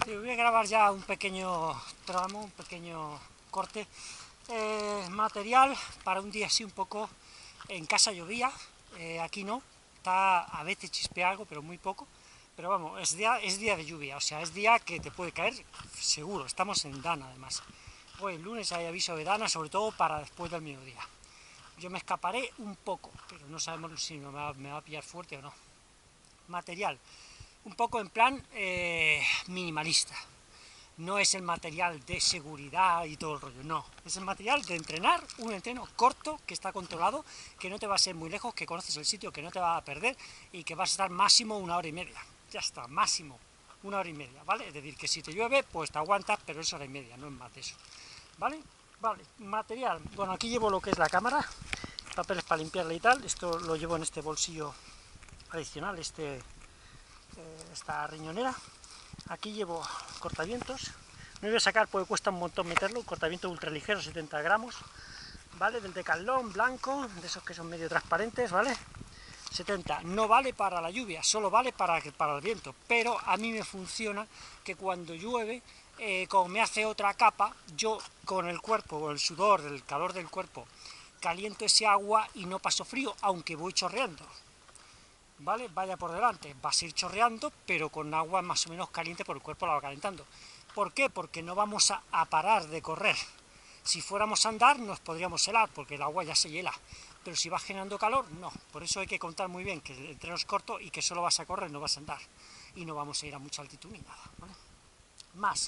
Voy a grabar ya un pequeño tramo, un pequeño corte. Material para un día así un poco. En casa llovía, aquí no, está a veces chispea algo, pero muy poco. Pero vamos, es día de lluvia, o sea, es día que te puede caer seguro. Estamos en Dana, además. Hoy el lunes hay aviso de Dana, sobre todo para después del mediodía. Yo me escaparé un poco, pero no sabemos si me va a pillar fuerte o no. Material, un poco en plan minimalista. No es el material de seguridad y todo el rollo, no. Es el material de entrenar, un entreno corto, que está controlado, que no te va a ser muy lejos, que conoces el sitio, que no te va a perder y que vas a estar máximo 1 hora y media. Ya está, máximo 1 hora y media, ¿vale? Es decir, que si te llueve, pues te aguantas, pero es 1 hora y media, no es más de eso, ¿vale? Vale, material. Bueno, aquí llevo lo que es la cámara, papeles para limpiarla y tal. Esto lo llevo en este bolsillo adicional, esta riñonera. Aquí llevo cortavientos, no voy a sacar porque cuesta un montón meterlo, un cortavientos ultra ligero, 70 gramos, ¿vale? Del Decathlon, blanco, de esos que son medio transparentes, ¿vale? 70, no vale para la lluvia, solo vale para el viento, pero a mí me funciona que cuando llueve, como me hace otra capa, yo con el cuerpo, con el sudor, el calor del cuerpo, caliento ese agua y no paso frío, aunque voy chorreando. ¿Vale? Vaya por delante, vas a ir chorreando, pero con agua más o menos caliente, por el cuerpo la va calentando. ¿Por qué? Porque no vamos a parar de correr. Si fuéramos a andar, nos podríamos helar, porque el agua ya se hiela. Pero si va generando calor, no. Por eso hay que contar muy bien que el entreno es corto y que solo vas a correr, no vas a andar. Y no vamos a ir a mucha altitud ni nada, ¿vale? Más.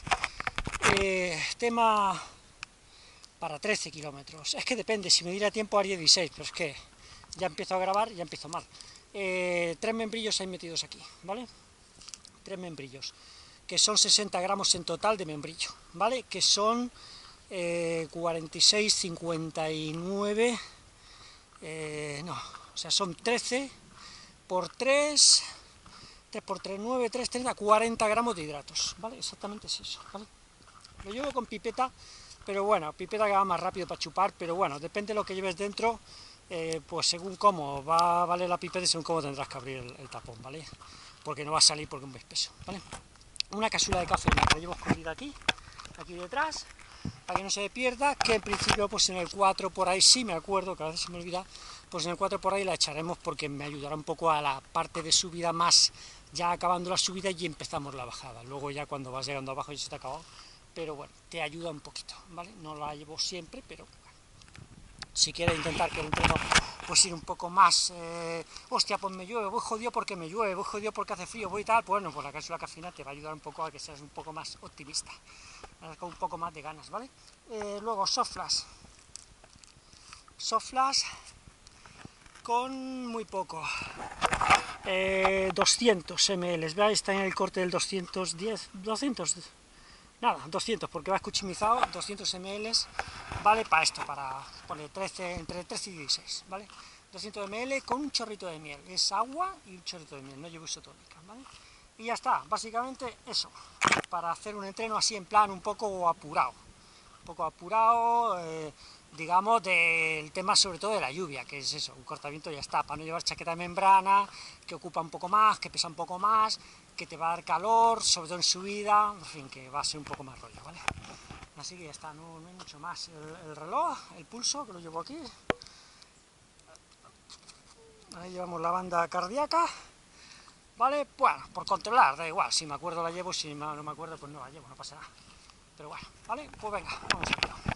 Tema para 13 kilómetros. Es que depende, si me diera tiempo haría 16, pero es que ya empiezo a grabar y ya empiezo mal. 3 membrillos hay metidos aquí, ¿vale? 3 membrillos, que son 60 gramos en total de membrillo, ¿vale? Que son 46, 59, no, o sea, son 13 por 3, 3 por 3, 9, 3, 30, 40 gramos de hidratos, ¿vale? Exactamente es eso, ¿vale? Lo llevo con pipeta, pero bueno, pipeta que va más rápido para chupar, pero bueno, depende de lo que lleves dentro. Pues según cómo va a valer la pipeta y según cómo tendrás que abrir el tapón, ¿vale? Porque no va a salir porque es muy espeso, ¿vale? Una cápsula de café, la llevo escondida aquí detrás, para que no se me pierda, que en principio pues en el 4 por ahí, sí me acuerdo, que a veces se me olvida, pues en el 4 por ahí la echaremos porque me ayudará un poco a la parte de subida más, ya acabando la subida y empezamos la bajada. Luego ya cuando vas llegando abajo ya se te ha acabado, pero bueno, te ayuda un poquito, ¿vale? No la llevo siempre, pero si quieres intentar que el entreno pues ir un poco más, hostia, pues me llueve, voy jodido porque me llueve, voy jodido porque hace frío, voy y tal, pues bueno, pues la cápsula cafeína te va a ayudar un poco a que seas un poco más optimista, con un poco más de ganas, ¿vale? Luego, soft flash con muy poco, 200 ml, ¿veis? Está en el corte del 210, 200, nada, 200, porque va escuchimizado, 200 ml, vale para esto, para poner 13, entre 13 y 16, ¿vale? 200 ml con un chorrito de miel, es agua y un chorrito de miel, no llevo isotónica, ¿vale? Y ya está, básicamente eso, para hacer un entreno así en plan un poco apurado, digamos, del tema sobre todo de la lluvia, que es eso, un cortaviento ya está, para no llevar chaqueta de membrana, que ocupa un poco más, que pesa un poco más, que te va a dar calor, sobre todo en subida, en fin, que va a ser un poco más rollo, ¿vale? Así que ya está, no hay mucho más. El reloj, el pulso, que lo llevo aquí. Ahí llevamos la banda cardíaca, ¿vale? Bueno, por controlar, da igual, si me acuerdo la llevo, si no me acuerdo pues no la llevo, no pasa nada. Pero bueno, ¿vale? Pues venga, vamos a verlo.